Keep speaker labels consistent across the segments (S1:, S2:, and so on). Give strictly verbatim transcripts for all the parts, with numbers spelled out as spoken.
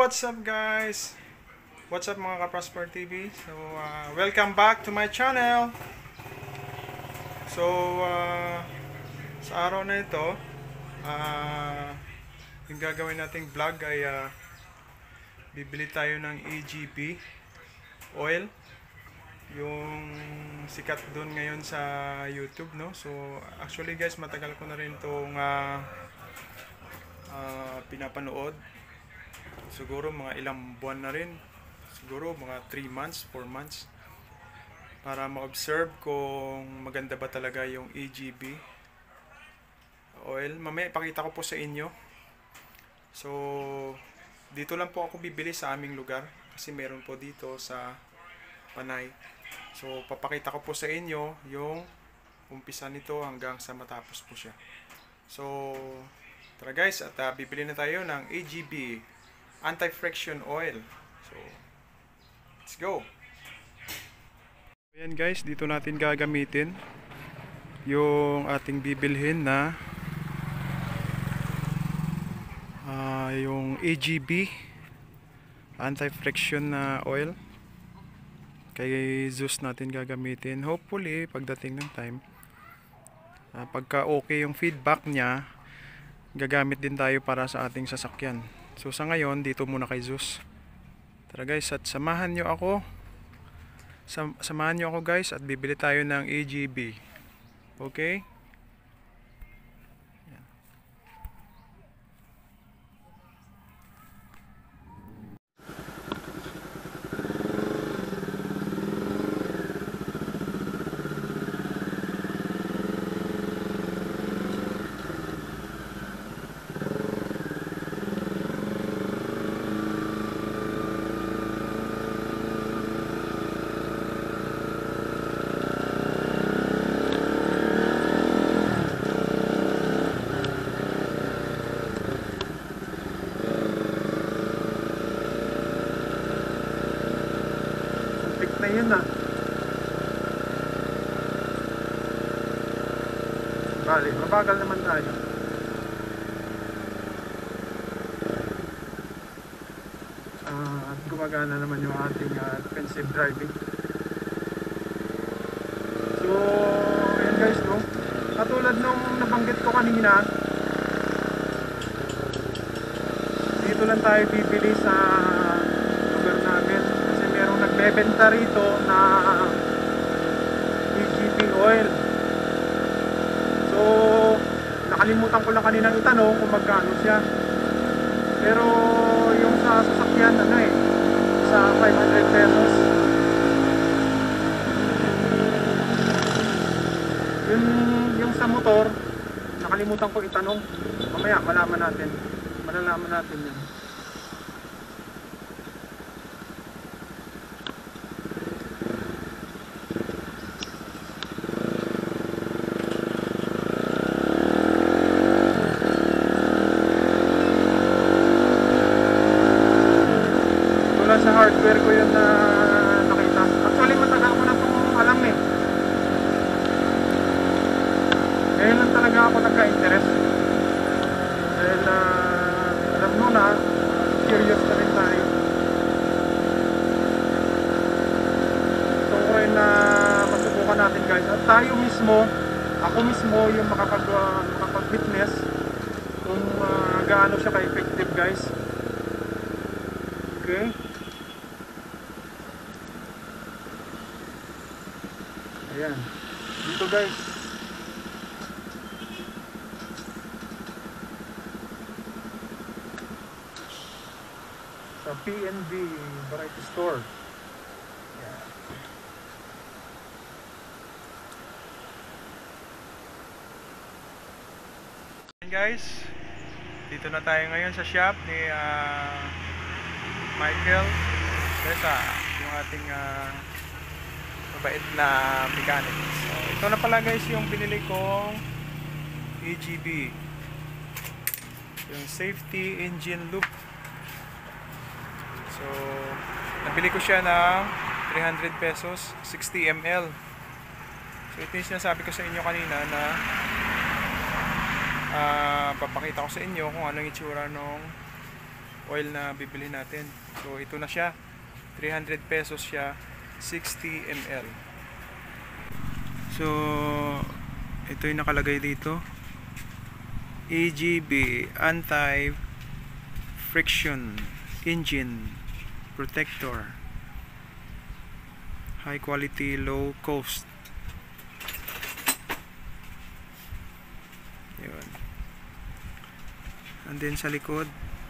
S1: what's up guys? What's up mga ka-Prosper T V? So, uh, welcome back to my channel. So, uh, sa araw na ito, uh, yung gagawin nating vlog ay uh, bibili tayo ng E G B oil. Yung sikat doon ngayon sa YouTube, no? So, actually guys, matagal ko na rin itong uh, uh, pinapanood. Siguro mga ilang buwan na rin, siguro mga three months, four months, para ma-observe kung maganda ba talaga yung E G B oil. Mamaya ipakita ko po sa inyo. So dito lang po ako bibili sa aming lugar kasi meron po dito sa Panay. So papakita ko po sa inyo yung umpisa nito hanggang sa matapos po siya. So tara guys, at uh, bibili na tayo ng E G B anti-friction oil. So let's go. Ayan guys, dito natin gagamitin yung ating bibilhin na uh, yung E G B anti-friction na oil. Kay Zeus natin gagamitin. Hopefully pagdating ng time, uh, pagka okay yung feedback niya, gagamit din tayo para sa ating sasakyan. So sa ngayon, dito muna kay Zeus. Tara guys, at samahan nyo ako. Sam samahan nyo ako guys at bibili tayo ng E G B. Okay? Yan. na yun ah. Bali, mabagal naman tayo. Uh, at gumagana naman yung ating uh, defensive driving. So, ayan guys, no? Katulad nung nabanggit ko kanina, dito lang tayo bibili sa lugar namin. Nagbebenta rito na E G B oil. So nakalimutan ko lang kaninang itanong kung magkano siya, pero yung sa sasakyan ano eh, sa five hundred pesos. Yung, yung sa motor nakalimutan ko itanong. Mamaya malaman natin, malalaman natin yan. Sa hardware ko yun na nakita. Actually matagal ko na itong alam eh. Ngayon lang talaga ako nagka-interest. Dahil uh, alam mo na, curious na rin tayo. Gusto ko rin na masubukan natin guys. At tayo mismo, ako mismo yung makapag, uh, makapag-witness kung uh, gaano siya ka-effective guys. Okay. Ayan, dito guys. Sa P N B Variety Store. Ayan. Ayan guys, dito na tayo ngayon sa shop ni uh, Michael Besa, yung ating uh, mabait na mechanic. So, ito na pala guys yung binili kong E G B, yung safety engine loop. So nabili ko siya ng three hundred pesos, sixty milliliters. So ito yung sinasabi ko sa inyo kanina na uh, papakita ko sa inyo kung ano yung itsura ng oil na bibili natin. So ito na siya, three hundred pesos siya, sixty milliliters. So ito yung nakalagay dito, A G B Anti-Friction Engine Protector, high quality, low cost. Yun. And then sa likod,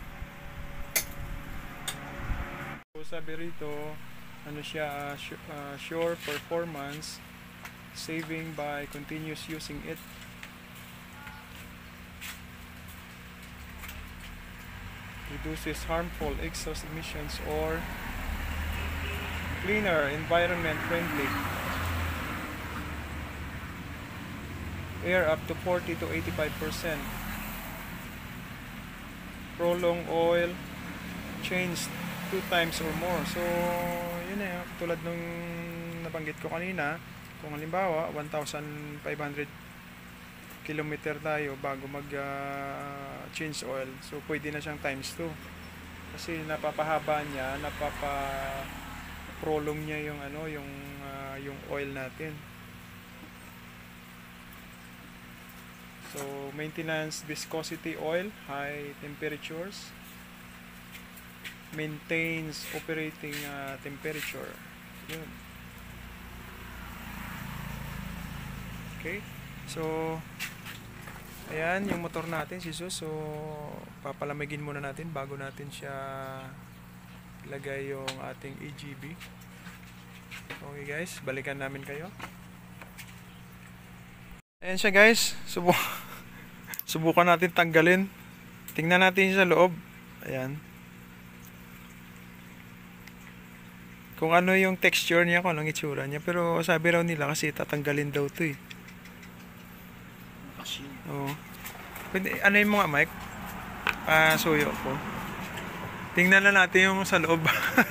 S1: so sabi rito, ano siya, uh, uh, sure performance, saving by continuous using it. Reduces harmful exhaust emissions or cleaner, environment friendly. Air up to forty to eighty-five percent. Prolong oil change two times or more. So yun eh, tulad nung nabanggit ko kanina, kung halimbawa one thousand five hundred kilometer tayo bago mag uh, change oil, so pwede na siyang times two kasi napapahaba niya, napapa prolong niya yung ano, yung uh, yung oil natin. So maintenance viscosity oil, high temperatures, maintains operating uh, temperature. Yun. Okay, so ayan yung motor natin, si Sus. So papalamigin muna natin bago natin siya ilagay yung ating A G B. Okay guys, balikan namin kayo. Ayan siya guys, Subu subukan natin tanggalin. Tingnan natin sa loob. Ayan, kung ano yung texture niya, kung anong itsura niya. Pero sabi raw nila kasi tatanggalin daw to eh. Oo. Pwede, ano yung mga mic? Ah, suyo ko. Tingnan na natin yung sa loob.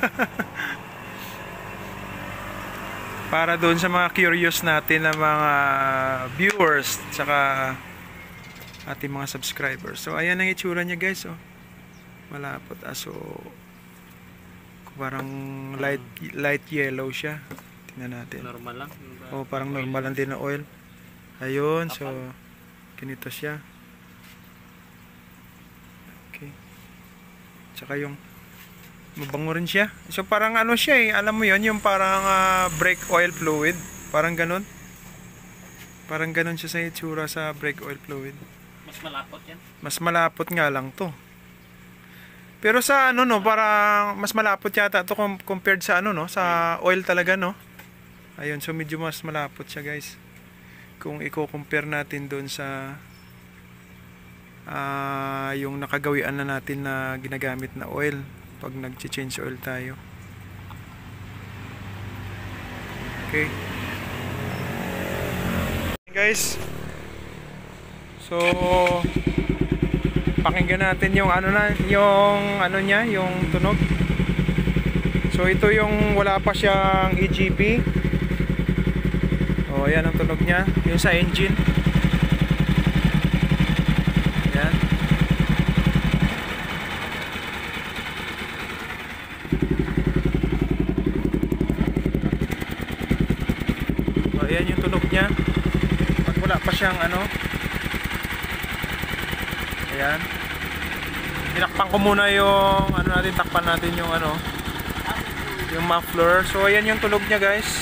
S1: Para doon sa mga curious natin na mga viewers tsaka ating mga subscribers. So ayan ang itsura niya guys, oh. Malapot. Ah, so parang light light yellow siya. Tingnan natin.
S2: Normal lang.
S1: Oh, parang normal lang din na oil. Ayun, so ganito siya. Okay. Tsaka yung mabango rin siya. So parang ano siya eh, alam mo yon, yung parang uh, brake oil fluid. Parang ganun. Parang ganun siya sa itsura sa brake oil fluid.
S2: Mas malapot yan.
S1: Mas malapot nga lang to. Pero sa ano no, parang mas malapot yata to compared sa ano no, sa oil talaga no. Ayun, so medyo mas malapot siya guys. Kung i-compare natin doon sa uh, yung nakagawian na natin na ginagamit na oil pag nag-change oil tayo. Okay. Guys. So pakinggan natin yung ano na, yung ano niya, yung tunog. So ito yung wala pa siyang A G B. Oh, ayan ang tunog niya, yung sa engine. Ayan. Oh, ayan yung tunog niya. Pag wala pa siyang ano. Ayan. Tinakpan ko muna yung ano natin, takpan natin yung ano, yung muffler. So ayan yung tunog niya guys.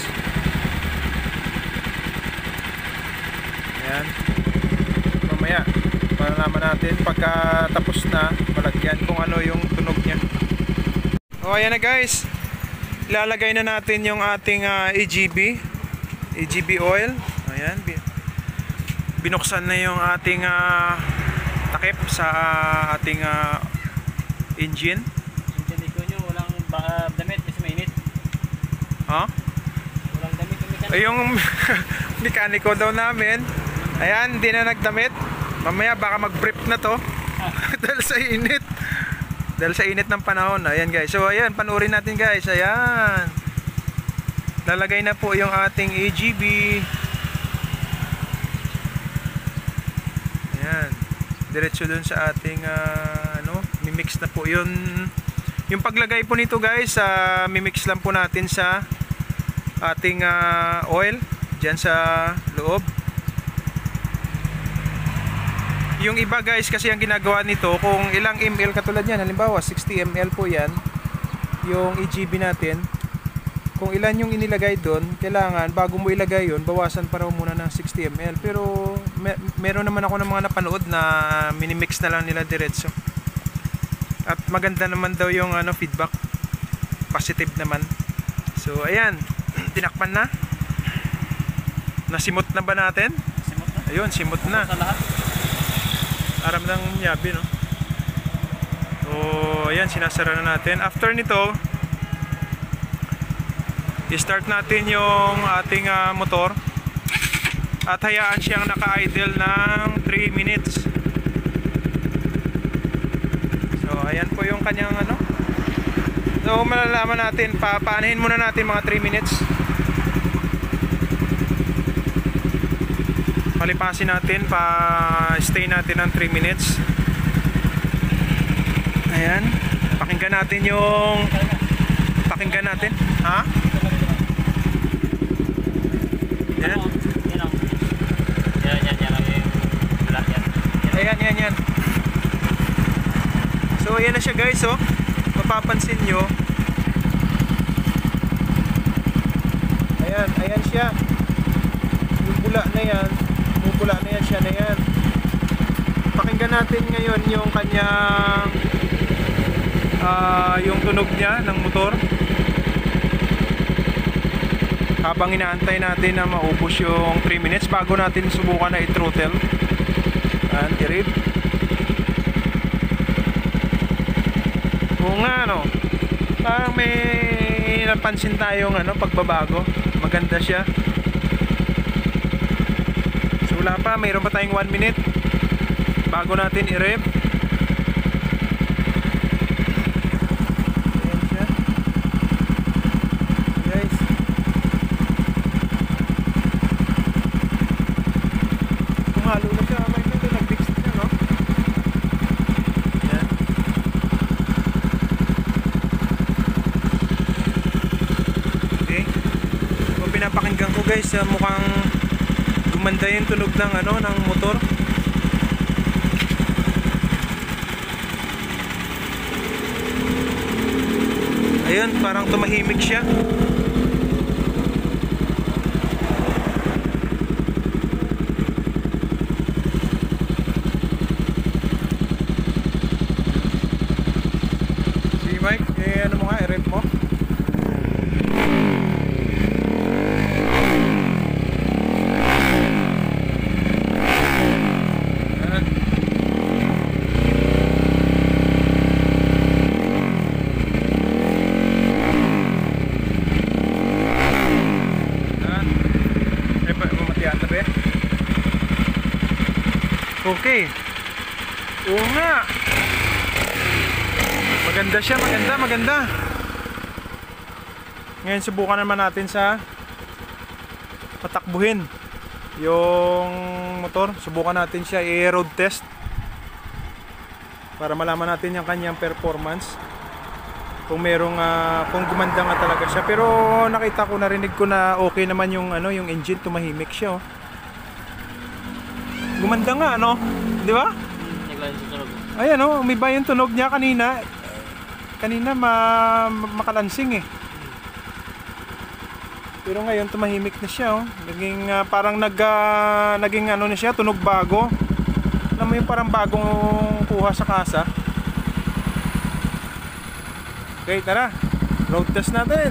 S1: Ayan. Mamaya para naman natin pagka tapos na malagyan kung ano yung tunog niya. O ayan na guys, ilalagay na natin yung ating uh, A G B A G B oil. Ayan, binuksan na yung ating uh, takip sa uh, ating uh, engine.
S2: Hindi ko nyo, walang uh, damit kasi mainit.
S1: Ha? Huh?
S2: Walang damit yung mekaniko.
S1: Ay, yung mekaniko daw namin, ayan, hindi na nagdamit. Mamaya baka mag-brief na to. Dahil sa init. Dahil sa init ng panahon. Ayan guys. So ayan, panoorin natin guys. Ayan. Lalagay na po yung ating A G B. Ayan. Diretso dun sa ating uh, ano, mix na po yun. Yung paglagay po nito guys, uh, mimix lang po natin sa ating uh, oil dyan sa loob. Yung iba guys kasi ang ginagawa nito, kung ilang ml katulad yan, halimbawa sixty milliliters po yan, yung E G B natin, kung ilan yung inilagay doon, kailangan bago mo ilagay yun, bawasan pa raw muna ng sixty milliliters. Pero mer meron naman ako ng mga napanood na minimix na lang nila diretso. At maganda naman daw yung ano, feedback. Positive naman. So ayan, tinakpan na. Nasimot na ba natin?
S2: Simot na.
S1: Ayun, simot na.
S2: Sa lahat.
S1: Aram ng yabi, no? So ayan, sinasara na natin. After nito, i-start natin yung ating uh, motor at hayaan siyang naka-idle ng three minutes. So ayan po yung kanyang ano. So malalaman natin, papaanahin muna natin mga three minutes. Palipasin natin, pa-stay natin ng three minutes. Ayan, pakinggan natin yung pakinggan natin, ha? Yan.
S2: Yan o. Yan, yan, yan. Wala, yan.
S1: Ayan, yan, yan. So ayan na siya guys, oh. Mapapansin nyo. Ayan, ayan siya. Yung bula na yan, yung bula na yan siya na yan. Pakinggan natin ngayon yung kanyang uh, yung tunog niya ng motor. Habang inaantay natin na maubos yung three minutes bago natin subukan na i-throttle. Ayan, i-rev. Oo nga, no? Parang may napansin tayong ano, pagbabago. Maganda siya. So wala pa, mayroon pa tayong one minute bago natin i-rev. Ayan siya. Guys. Kumalo na siya. May nito, nag-fix na, no? Ayan. Okay. Kung pinapakinggan ko guys, uh, mukhang gumanda yung tunog ng ano, ng motor. Ayun, parang tumahimik siya. Si Mike, eh ano mo nga, i-rev mo. Okay. Oo nga. Maganda siya, maganda, maganda. Ngayon subukan naman natin sa patakbuhin yung motor. Subukan natin siya i-road test para malaman natin yung kanyang performance. Kung merong uh, kung gumanda nga talaga siya. Pero nakita ko, narinig ko na okay naman yung ano, yung engine, tumahimik siya, oh. Gumanda nga, ano? Di ba?
S2: Naglasin sa tunog.
S1: Ayan, oh, umiba yung tunog niya kanina. Kanina ma makalansing eh. Pero ngayon tumahimik na siya, oh. Naging uh, parang nag uh, naging ano na siya, tunog bago. Alam mo yung parang bagong kuha sa kasa. Okay, tara. Road test natin.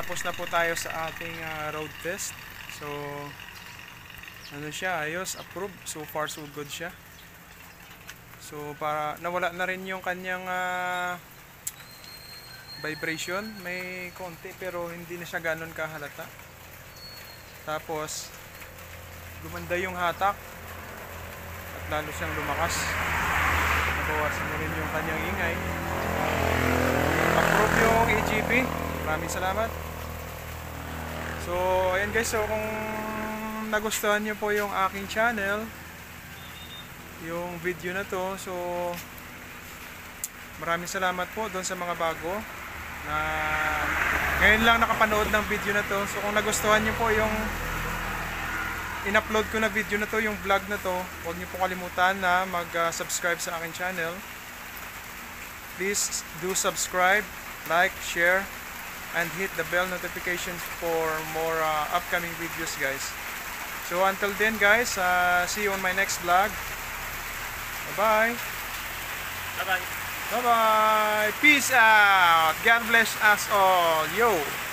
S1: tapos na po tayo sa ating ah, road test. So, ano siya, ayos, approved. So far so good siya. So, para nawala na rin yung kanyang ah, vibration. May konti pero hindi na siya ganun kahalata. Tapos, gumanda yung hatak at lalo siyang lumakas. Nabawasan na rin yung kanyang ingay. Approve yung A G P. Maraming salamat. So, ayan guys. So, kung nagustuhan nyo po yung aking channel, yung video na to, so, maraming salamat po doon sa mga bago na ngayon lang nakapanood ng video na to. So, kung nagustuhan nyo po yung in-upload ko na video na to, yung vlog na to, huwag nyo po kalimutan na mag-subscribe sa aking channel. Please do subscribe, like, share, and hit the bell notifications for more uh, upcoming videos, guys. So until then, guys, uh, see you on my next vlog. Bye-bye.
S2: Bye-bye.
S1: Bye-bye. Peace out. God bless us all. Yo.